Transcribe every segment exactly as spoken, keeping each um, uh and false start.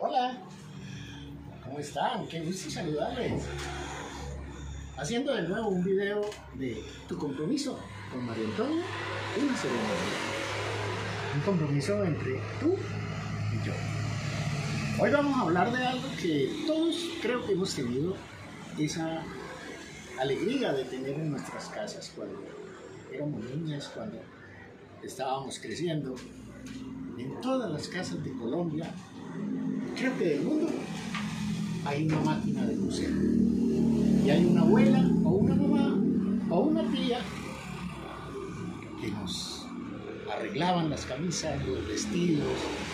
Hola, ¿cómo están? Qué gusto saludarles. Haciendo de nuevo un video de tu compromiso con María Antonia, una ceremonia. Un compromiso entre tú y yo. Hoy vamos a hablar de algo que todos creo que hemos tenido esa alegría de tener en nuestras casas cuando éramos niñas, cuando estábamos creciendo. En todas las casas de Colombia, creo que del mundo, hay una máquina de coser. Y hay una abuela, o una mamá, o una tía que nos arreglaban las camisas, los vestidos,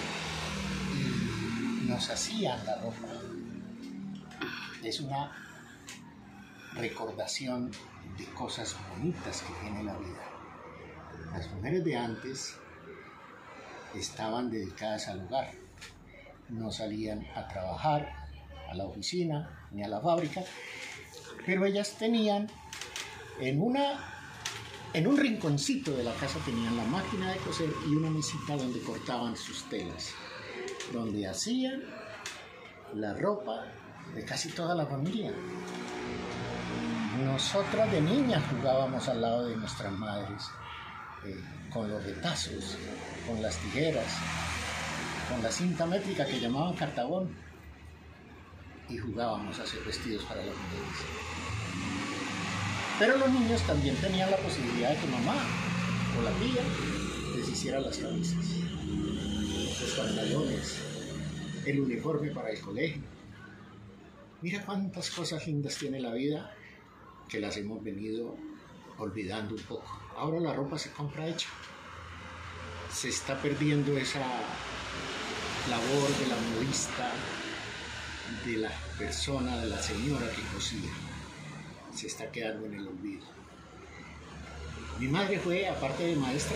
y nos hacían la ropa. Es una recordación de cosas bonitas que tiene la vida. Las mujeres de antes estaban dedicadas al hogar, no salían a trabajar a la oficina ni a la fábrica, pero ellas tenían en, una, en un rinconcito de la casa tenían la máquina de coser y una mesita donde cortaban sus telas, donde hacían la ropa de casi toda la familia. Nosotras de niñas jugábamos al lado de nuestras madres, eh, con los retazos, con las tijeras, con la cinta métrica que llamaban cartabón, y jugábamos a hacer vestidos para las mujeres. Pero los niños también tenían la posibilidad de que mamá o la tía les hiciera las camisas, los pantalones, el uniforme para el colegio. Mira cuántas cosas lindas tiene la vida que las hemos venido olvidando un poco. Ahora la ropa se compra hecha. Se está perdiendo esa labor de la modista, de la persona, de la señora que cosía. Se está quedando en el olvido. Mi madre fue, aparte de maestra,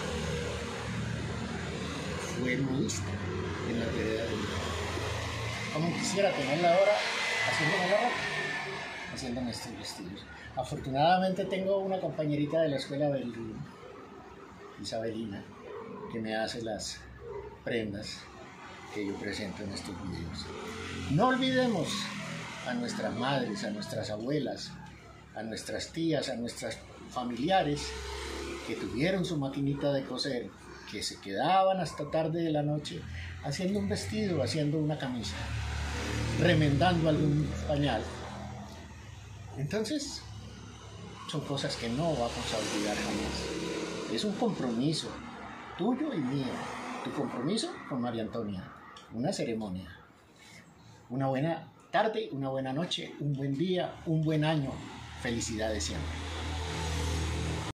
fue modista en la vereda de mi padre. Como quisiera tenerla ahora haciéndome la ropa, haciéndome estos vestidos. Afortunadamente tengo una compañerita de la escuela del Isabelina, que me hace las prendas que yo presento en estos videos. No olvidemos a nuestras madres, a nuestras abuelas, a nuestras tías, a nuestras familiares que tuvieron su maquinita de coser, que se quedaban hasta tarde de la noche haciendo un vestido, haciendo una camisa, remendando algún pañal. Entonces, son cosas que no vamos a olvidar jamás. Es un compromiso tuyo y mío. Tu compromiso con María Antonia. Una ceremonia. Una buena tarde, una buena noche, un buen día, un buen año. Felicidades siempre.